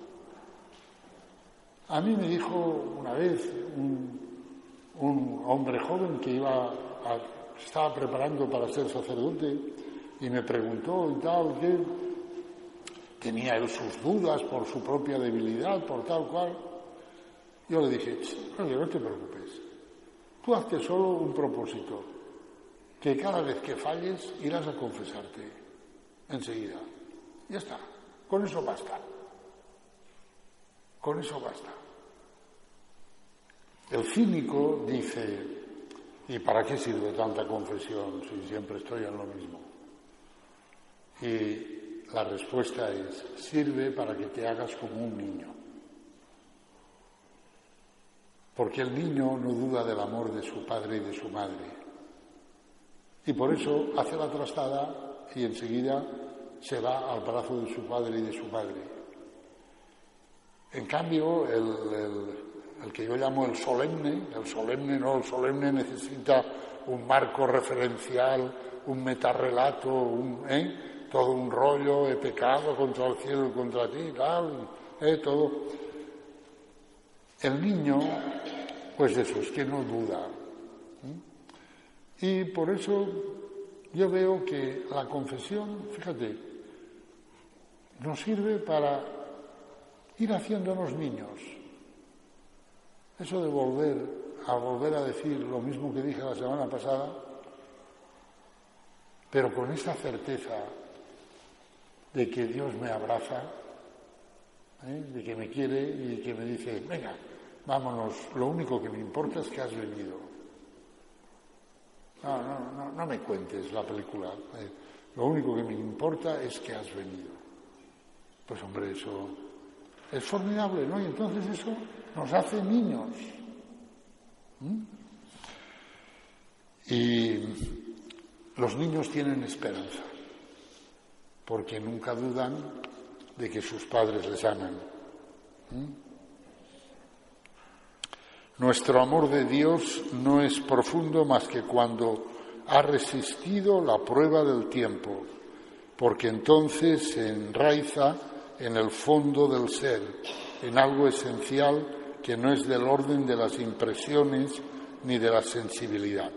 A mí me dijo una vez un hombre joven que se estaba preparando para ser sacerdote y me preguntó y tal, ¿qué? Tenía él sus dudas por su propia debilidad, por tal cual. Yo le dije, oye, no te preocupes, tú hazte solo un propósito, que cada vez que falles irás a confesarte enseguida. Ya está, con eso basta. Con eso basta. El cínico dice, ¿y para qué sirve tanta confesión si siempre estoy en lo mismo? Y la respuesta es, sirve para que te hagas como un niño. Porque el niño no duda del amor de su padre y de su madre. Y por eso hace la trastada y enseguida se va al brazo de su padre y de su madre. En cambio, el que yo llamo el solemne necesita un marco referencial, un metarrelato, todo un rollo, he pecado contra el cielo y contra ti, tal, todo. El niño, pues eso, es que no duda. Y por eso yo veo que la confesión, fíjate, nos sirve para ir haciéndonos niños. Eso de volver a decir lo mismo que dije la semana pasada, pero con esa certeza de que Dios me abraza, de que me quiere y que me dice, venga, vámonos, lo único que me importa es que has venido. No me cuentes la película, lo único que me importa es que has venido. Pues hombre, eso es formidable, ¿no? Y entonces eso nos hace niños. Y los niños tienen esperanza, porque nunca dudan de que sus padres les aman. Nuestro amor de Dios no es profundo más que cuando ha resistido la prueba del tiempo, porque entonces se enraiza en el fondo del ser, en algo esencial que no es del orden de las impresiones ni de la sensibilidad.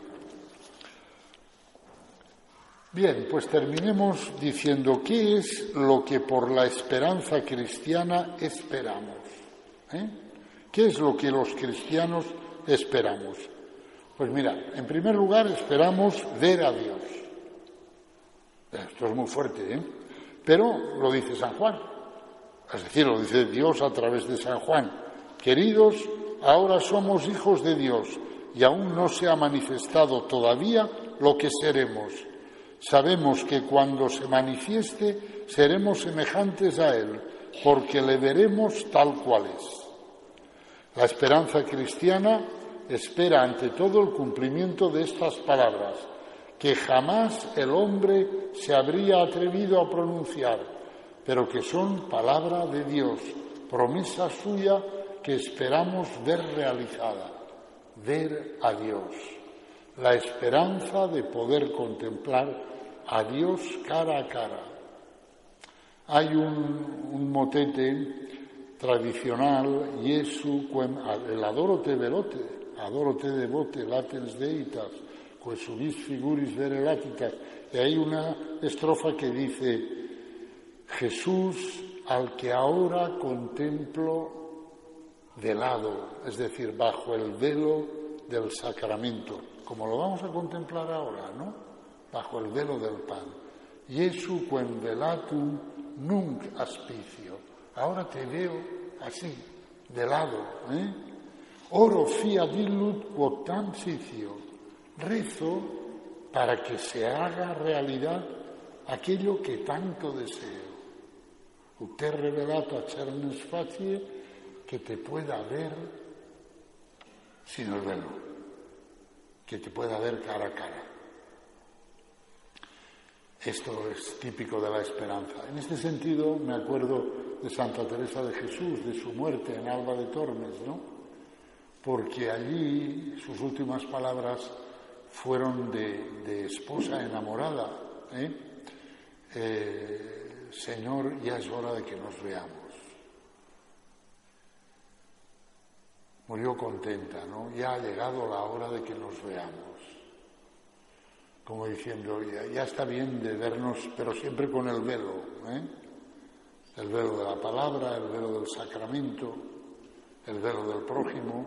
Bien, pues terminemos diciendo qué es lo que por la esperanza cristiana esperamos. ¿Qué es lo que los cristianos esperamos? Pues mirad, en primer lugar esperamos ver a Dios. Esto es muy fuerte, pero lo dice San Juan. Es decir, lo dice Dios a través de San Juan. Queridos, ahora somos hijos de Dios y aún no se ha manifestado todavía lo que seremos. Sabemos que cuando se manifieste seremos semejantes a Él, porque le veremos tal cual es. La esperanza cristiana espera ante todo el cumplimiento de estas palabras, que jamás el hombre se habría atrevido a pronunciar, pero que son palabra de Dios, promesa suya que esperamos ver realizada, ver a Dios. La esperanza de poder contemplar a Dios cara a cara. Hay un motete tradicional, Jesu quem el adoro te devote latens deitas, que subis figuris vere latitas. Y hay una estrofa que dice, Jesús al que ahora contemplo velado, es decir, bajo el velo del sacramento, como lo vamos a contemplar ahora, ¿no? Bajo el velo del pan. Jesu quem velatum nunc aspicio. Ahora te veo así, de lado. Oro fiat illut quotam sicio. Rezo para que se haga realidad aquello que tanto deseo. Ut te revelato a cernes facie, que te pueda ver sin el velo, que te pueda ver cara a cara. Esto es típico de la esperanza. En este sentido me acuerdo de Santa Teresa de Jesús, de su muerte en Alba de Tormes, ¿no? Porque allí sus últimas palabras fueron de esposa enamorada. Señor, ya es hora de que nos veamos. Murió contenta, ¿no? Ya ha llegado la hora de que nos veamos. Como diciendo, ya está bien de vernos, pero siempre con el velo, el velo de la palabra, el velo del sacramento, el velo del prójimo.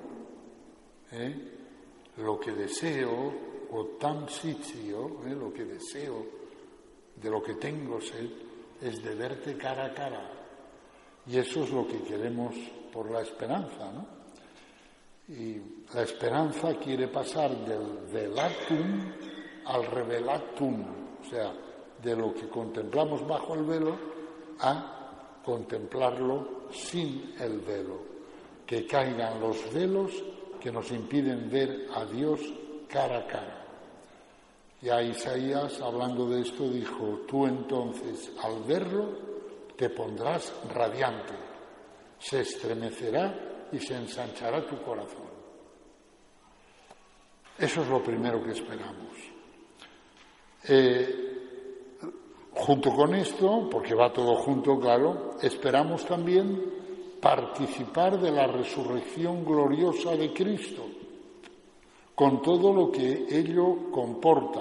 Lo que deseo, o tam sitio, lo que deseo, de lo que tengo sed, es de verte cara a cara. Y eso es lo que queremos por la esperanza, ¿no? Y la esperanza quiere pasar del velatum al revelatum, o sea, de lo que contemplamos bajo el velo a contemplarlo sin el velo, que caigan los velos que nos impiden ver a Dios cara a cara. Ya Isaías, hablando de esto, dijo, tú entonces, al verlo, te pondrás radiante, se estremecerá y se ensanchará tu corazón. Eso es lo primero que esperamos. Junto con esto, porque va todo junto, claro, esperamos también participar de la resurrección gloriosa de Cristo, con todo lo que ello comporta.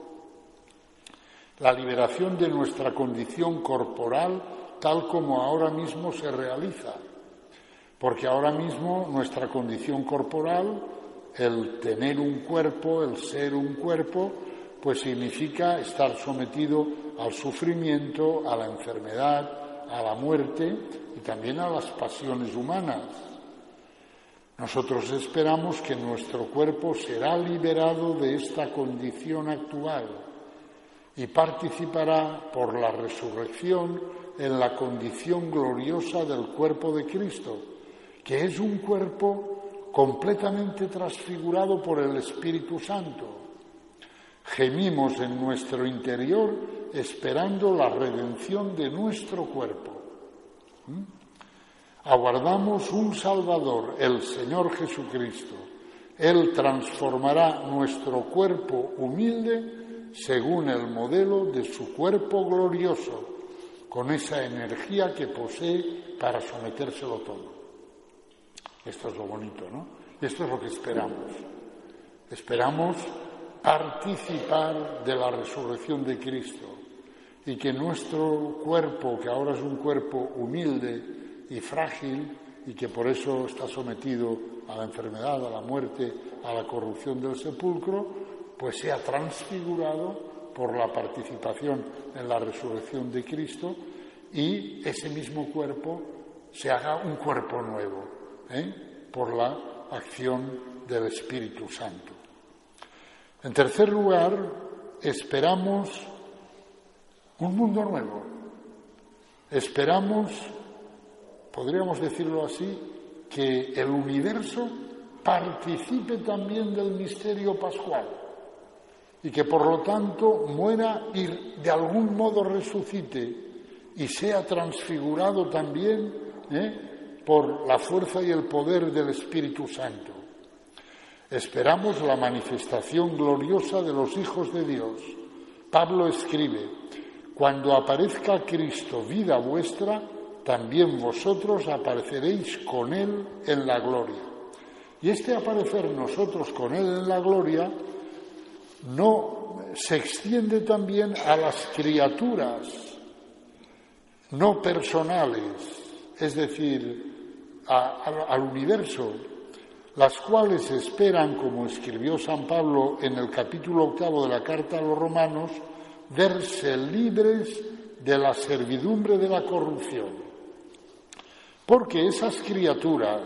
La liberación de nuestra condición corporal tal como ahora mismo se realiza, porque ahora mismo nuestra condición corporal, el tener un cuerpo, el ser un cuerpo, pues significa estar sometido al sufrimiento, a la enfermedad, a la muerte y también a las pasiones humanas. Nosotros esperamos que nuestro cuerpo será liberado de esta condición actual y participará por la resurrección en la condición gloriosa del cuerpo de Cristo, que es un cuerpo completamente transfigurado por el Espíritu Santo. Gemimos en nuestro interior esperando la redención de nuestro cuerpo. Aguardamos un Salvador, el Señor Jesucristo. Él transformará nuestro cuerpo humilde según el modelo de su cuerpo glorioso, con esa energía que posee para sometérselo todo. Esto es lo bonito, ¿no? Esto es lo que esperamos. Esperamos participar de la resurrección de Cristo y que nuestro cuerpo, que ahora es un cuerpo humilde y frágil y que por eso está sometido a la enfermedad, a la muerte, a la corrupción del sepulcro, pues sea transfigurado por la participación en la resurrección de Cristo y ese mismo cuerpo se haga un cuerpo nuevo, por la acción del Espíritu Santo. En tercer lugar, esperamos un mundo nuevo. Esperamos, podríamos decirlo así, que el universo participe también del misterio pascual y que por lo tanto muera y de algún modo resucite y sea transfigurado también por la fuerza y el poder del Espíritu Santo. Esperamos la manifestación gloriosa de los hijos de Dios. Pablo escribe: cuando aparezca Cristo, vida vuestra, también vosotros apareceréis con Él en la gloria. Y este aparecer nosotros con Él en la gloria no se extiende también a las criaturas no personales, es decir, al universo, las cuales esperan, como escribió San Pablo en el capítulo 8 de la Carta a los Romanos, verse libres de la servidumbre de la corrupción. Porque esas criaturas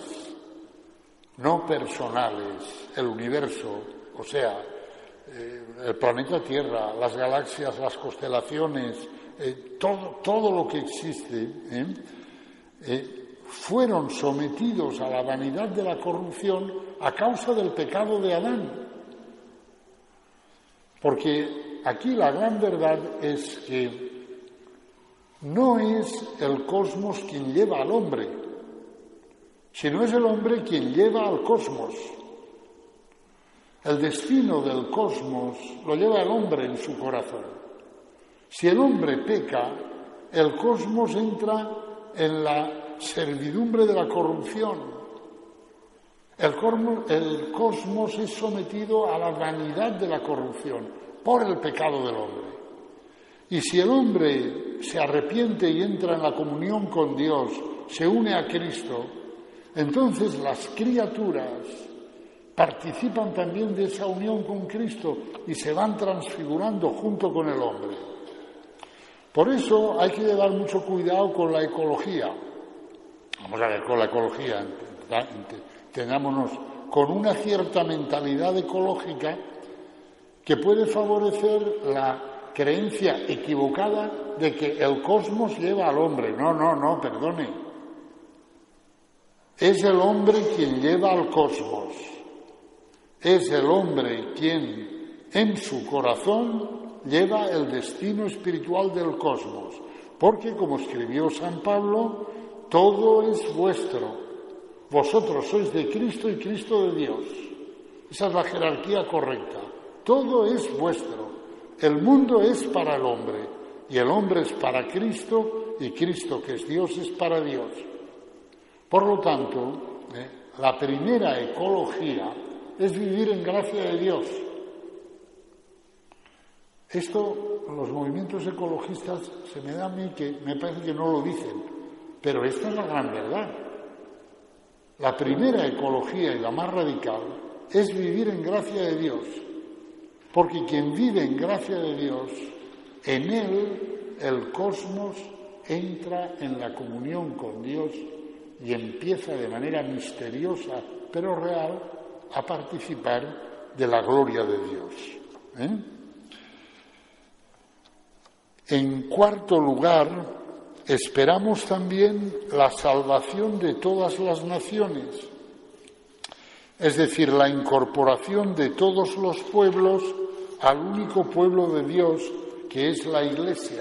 no personales, el universo, o sea, el planeta Tierra, las galaxias, las constelaciones, todo lo que existe, fueron sometidos a la vanidad de la corrupción a causa del pecado de Adán. Porque aquí la gran verdad es que no es el cosmos quien lleva al hombre, sino es el hombre quien lleva al cosmos. El destino del cosmos lo lleva el hombre en su corazón. Si el hombre peca, el cosmos entra en la servidumbre de la corrupción. El cosmos es sometido a la vanidad de la corrupción por el pecado del hombre. Y si el hombre se arrepiente y entra en la comunión con Dios, se une a Cristo, entonces las criaturas participan también de esa unión con Cristo y se van transfigurando junto con el hombre. Por eso hay que llevar mucho cuidado con la ecología. Vamos a ver, con la ecología, tengámonos con una cierta mentalidad ecológica que puede favorecer la creencia equivocada de que el cosmos lleva al hombre. No, perdone. Es el hombre quien lleva al cosmos. Es el hombre quien en su corazón lleva el destino espiritual del cosmos. Porque, como escribió San Pablo, todo es vuestro. Vosotros sois de Cristo y Cristo de Dios. Esa es la jerarquía correcta. Todo es vuestro. El mundo es para el hombre y el hombre es para Cristo y Cristo, que es Dios, es para Dios. Por lo tanto, la primera ecología es vivir en gracia de Dios. Esto, los movimientos ecologistas, se me da a mí que me parece que no lo dicen, pero esta es la gran verdad. La primera ecología y la más radical es vivir en gracia de Dios, porque quien vive en gracia de Dios, en él el cosmos entra en la comunión con Dios y empieza de manera misteriosa, pero real, a participar de la gloria de Dios. En cuarto lugar, esperamos también la salvación de todas las naciones, es decir, la incorporación de todos los pueblos al único pueblo de Dios, que es la Iglesia.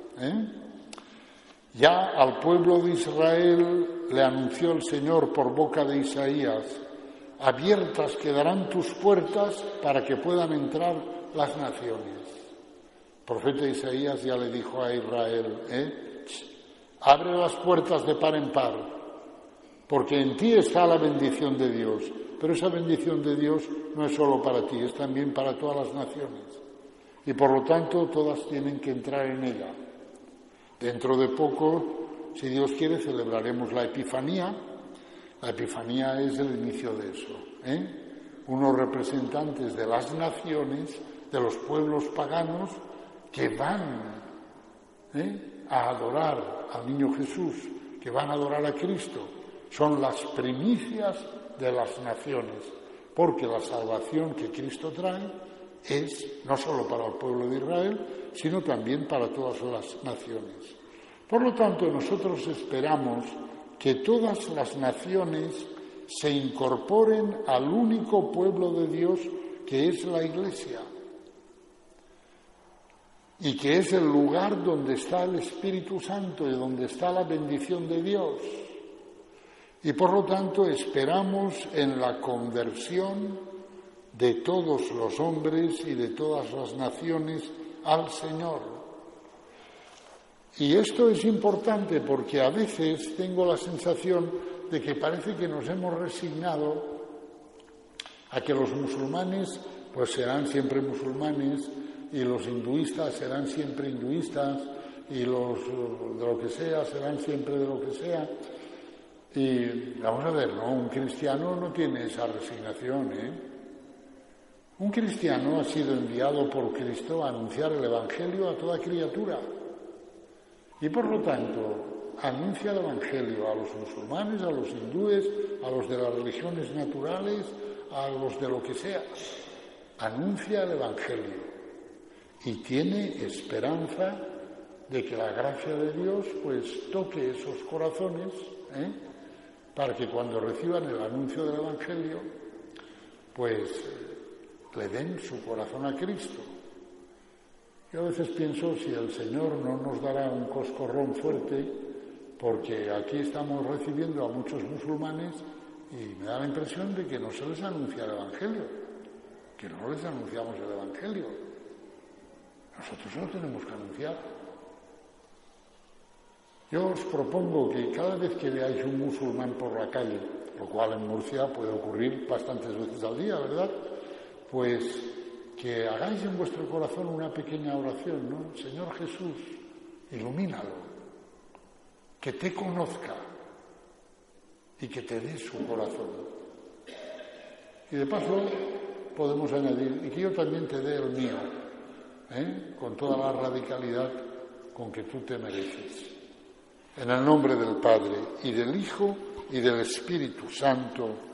Ya al pueblo de Israel le anunció el Señor por boca de Isaías: abiertas quedarán tus puertas para que puedan entrar las naciones. El profeta Isaías ya le dijo a Israel: abre las puertas de par en par, porque en ti está la bendición de Dios. Pero esa bendición de Dios no es solo para ti, es también para todas las naciones. Y por lo tanto, todas tienen que entrar en ella. Dentro de poco, si Dios quiere, celebraremos la Epifanía. La Epifanía es el inicio de eso. Unos representantes de las naciones, de los pueblos paganos, que van a adorar al niño Jesús, que van a adorar a Cristo. Son las primicias de las naciones, porque la salvación que Cristo trae es no solo para el pueblo de Israel, sino también para todas las naciones. Por lo tanto, nosotros esperamos que todas las naciones se incorporen al único pueblo de Dios, que es la Iglesia, y que es el lugar donde está el Espíritu Santo y donde está la bendición de Dios. Y por lo tanto esperamos en la conversión de todos los hombres y de todas las naciones al Señor. Y esto es importante porque a veces tengo la sensación de que parece que nos hemos resignado a que los musulmanes pues serán siempre musulmanes y los hinduistas serán siempre hinduistas y los de lo que sea serán siempre de lo que sea. Y vamos a ver, ¿no? Un cristiano no tiene esa resignación, Un cristiano ha sido enviado por Cristo a anunciar el Evangelio a toda criatura. Y por lo tanto, anuncia el Evangelio a los musulmanes, a los hindúes, a los de las religiones naturales, a los de lo que sea. Anuncia el Evangelio y tiene esperanza de que la gracia de Dios pues toque esos corazones, para que cuando reciban el anuncio del Evangelio, pues le den su corazón a Cristo. Yo a veces pienso si el Señor no nos dará un coscorrón fuerte, porque aquí estamos recibiendo a muchos musulmanes y me da la impresión de que no se les anuncia el Evangelio, que no les anunciamos el Evangelio. Nosotros lo tenemos que anunciar. Yo os propongo que cada vez que veáis un musulmán por la calle, lo cual en Murcia puede ocurrir bastantes veces al día, ¿verdad? Pues que hagáis en vuestro corazón una pequeña oración, ¿no? Señor Jesús, ilumínalo, que te conozca y que te dé su corazón. Y de paso podemos añadir, y que yo también te dé el mío, con toda la radicalidad con que tú te mereces. En el nombre del Padre, y del Hijo, y del Espíritu Santo.